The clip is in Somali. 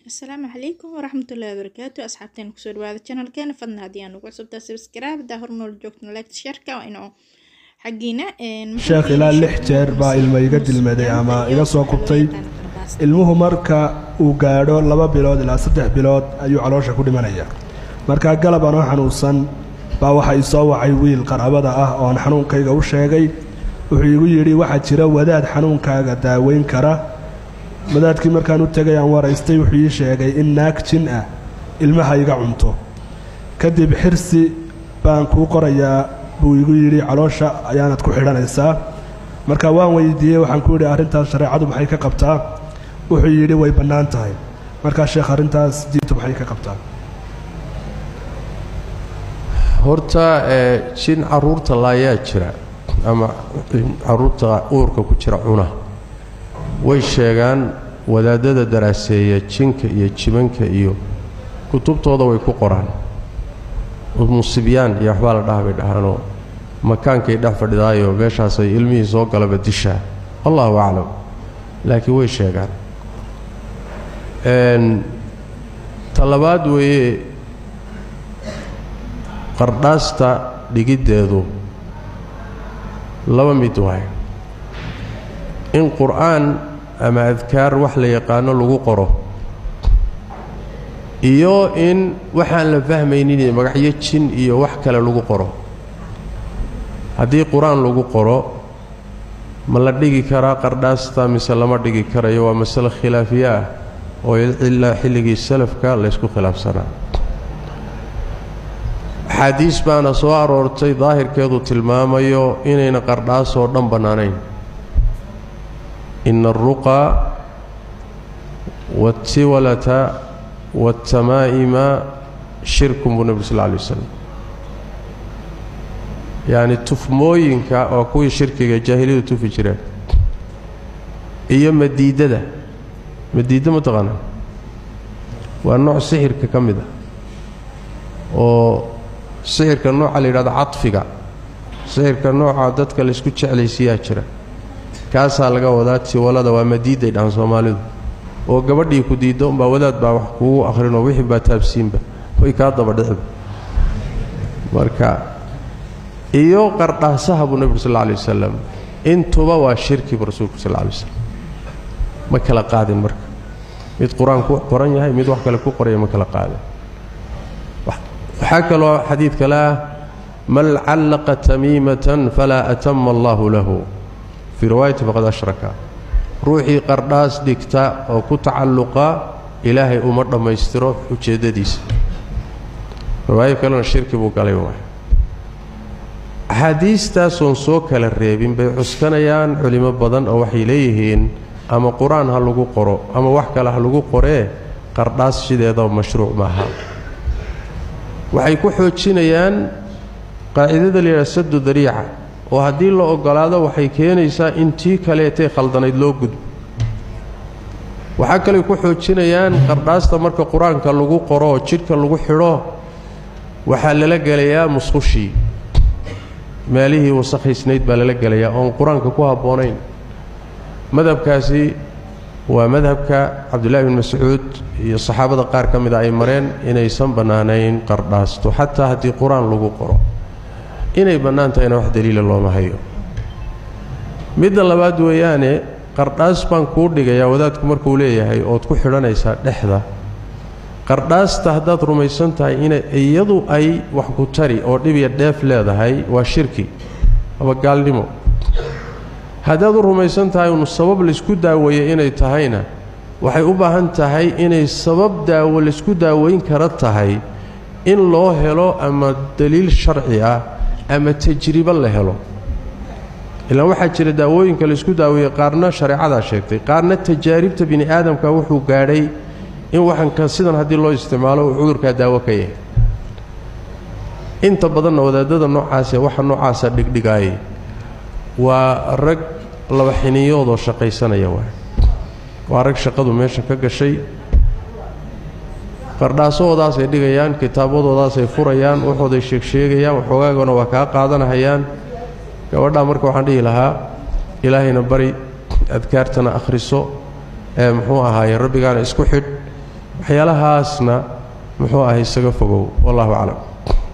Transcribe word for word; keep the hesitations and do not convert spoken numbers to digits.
السلام عليكم ورحمة الله وبركاته. أصحابتين كسور بهذا القناة كان فضنا هديان وقصب سبسكرايب ده هرنول جوكتنا لايك شركة وإنه حقينا sheekh ilaa lix jeer baa ilmo iga dilmaday ama iga soo kubtay ilmuhu marka uu gaadho laba bilood ilaa saddex bilood ayuu caloosha ku dhimanaya marka galab aan xanuunsan baa waxa ii soo wacay wiil qaraabada ah oo aan xanuunkayga u sheegay wuxuu igu yiri waxa jira wadaad xanuunkaaga daaweyn kara wadaadkii markaan u tagay aan waraystay wuxuu ii sheegay in naag jin ah ilmaha iga cunto kadib xirsi baan ku qorayaa buu igu yiri caloosha ayaanad ku xidhanaysaa marka waan weydiiyay waxaan ku yiri arintaas shariicadu maxay ka qabtaa wuxuu yiri way banaan tahay marka sheekh arintaas diintu maxay ka qabtaa horta ee jin caruurta laayaa jira ama caruurta uurka ku jira cuna way sheegaan wadaadada daraaseeya jinka iyo jimanka iyo kutubtooda way ku qoraan musibiyaan iyo waxba la dhahabay dhahaano makaankay dhex fadhidaayo meeshaas ay ilmihii soo galaba dishaa allahu aclam laakiin way sheegaan een talabaad weeye qardhaasta dhigiddeedu laba mid waay in qur'aan ama adkaar wax la yaqaano lagu qoro iyo in waxaan la fahmaynin magacyo jin iyo wax kale lagu qoro haddii quraan lagu qoro ma la dhigi karaa qardhaasta mise lama dhigi karayo waa mas'alo khilaafiye ah oo ilaa xilligii salafka la isku khilaafsanaa xadiis baana soo aroortay daahirkeedu tilmaamayo inayna qardhaas oo dhan bannaanayn ina arruqa wattiwalata والتمائم شرك بالنبي صلى الله عليه وسلم يعني تفموينك او كوي شركه جاهليه توفي جيران iyo madiidada madiida ma taqaan waa nooc sixirka kamida oo sixirka nooca la yiraahdo cadfiga sixirka nooca dadka la isku jeclaysiyaa jira kaasa laga wadaa tiwalada waa madiiday dhan Soomaalidu oo gabadhii ku diido baa wadaad baa wax kugu akhrino wixii baa taabsiinba way ka daba dhicib marka iyo qardhaasaha buu nabiga sallallahu alayhi wasallam intuba waa shirki rasuulka sallallahu alayhi wasallam ma kala qaadin marka mid quraan ku qoran yahay mid wax kale ku qoray ma kala qaadin waxa kale xadiid kala mal allaqa tamimatan fala atamma Allahu lahu fi riwaayati faqad ashraka ruuxi qardhaas dhigta oo ku tacalluqa ilaahay uma dhameystiro ujeedadiisa riwaayad kale shirki buu galay waay hadiistaas oo soo kala reebin bay cuskanayaan culimo badan oo waxay leeyihiin ama quraan ha lagu qoro ama wax kale ha lagu qoree qardhaas sideeda mashruuc maaha waxay ku xoojinayaan qaacidada leeyahay saddu dariica oo hadii la ogolaado waxay keenaysaa intii kale ee khaldanayd loo gudbo waxa kale ku xoojinayaan qardhaasta marka quraanka lagu qoro jidka lagu xidho waxa la la galayaa musqushi meelihii wasakhaysnayd baa la la galayaa oo quraanka ku haboonayn madhabkaasi waa madhabka Abdullah ibn Mas'ud iyo saxaabada qaar kamid ah ay mareen inay san banaanayn qardhaasto hatta hadii quraan lagu qoro inay banaantahay wax daliil looma hayo mid labaad weeyaane qardhaas baan ku dhigayaa wadaadku markuu leeyahay oo ku xidhanaysa dhexda qardhaasta hadaad rumaysan tahay in iyadu ay wax ku tari oo dhib iyo dheef leedahay waa shirki ama gaalnimo hadaad rumaysan tahay inuu sabab la isku daaweeyo inay tahayna waxay u baahan tahay inay sabab daawo la isku daaweyn kara tahay in loo helo ama daliil sharci ah ama tajriba la helo ila waxa jira daawooyinka la isku daaweeyo qaarna shariicada sheegtay qaarna tajaaribta bini aadamka wuxuu gaadhay in waxan ka sidan hadii loo isticmaalo cudurka daawo ka yahay inta badan wadaadada noocaas ah waxa noocaas ah dhigdhigay waa rag laba xiniyood oo shaqaysanaya waa waa rag shaqadu meesha ka gashay qardhaasoodaas ay dhigayaan kitaabadoodaas ay furayaan waxooday sheeg sheegayaan waxoogaagana waa ka qaadanayaan gabadha marka waxaan dhihi lahaa ilaahayna bari adkaartana akhriso ee muxuu ahaayay rabbigaana isku xidh waxyaalahaasna muxuu ahay isaga fogow wallahu aclam